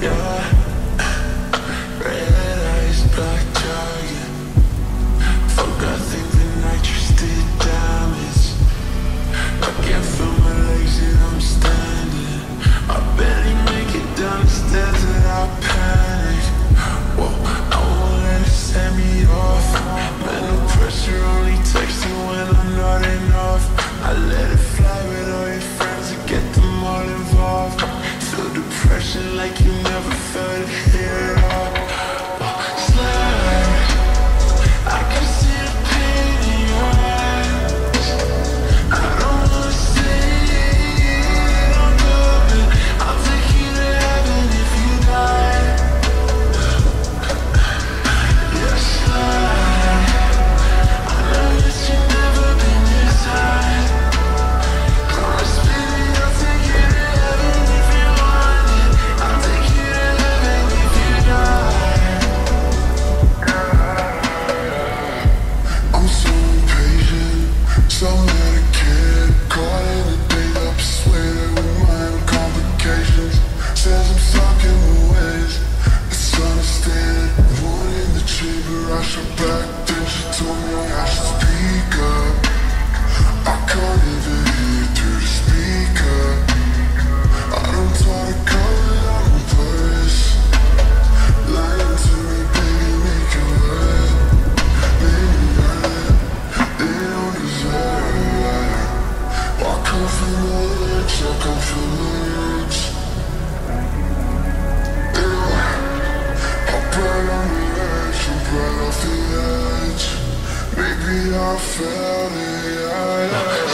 yeah. Red eyes, black dragon. Forgot think the nitrous did damage. I can't feel my legs and I'm standing. I barely make it down the stairs without panic. Whoa, I won't let it set me off. Mental pressure only texting when I'm not enough. I let it fly with all your friends and get them all involved. Feel depression like you never felt it here at all. Slide, I can see the pain in your eyes. I don't wanna say it on good, I'll take you to heaven if you die. Yeah, slide, I know that you've never been this high. Promise baby, I'll take you to heaven if you want it. I'll take you to heaven if you die. I'm so impatient, so medicated. Caught in a day up, persuaded with minor complications. Says I'm stuck in my ways, it's understated. One in the chamber, I should back. Then she told me I should speak up. I can't even hear through the speaker. I don't try to call it out on purpose. Lying to me, baby, make it right. Maybe they don't deserve it. I come from the edge, I come from the edge. Yeah, I burn on the edge, I'm burn off the edge. Maybe I felt it, yeah.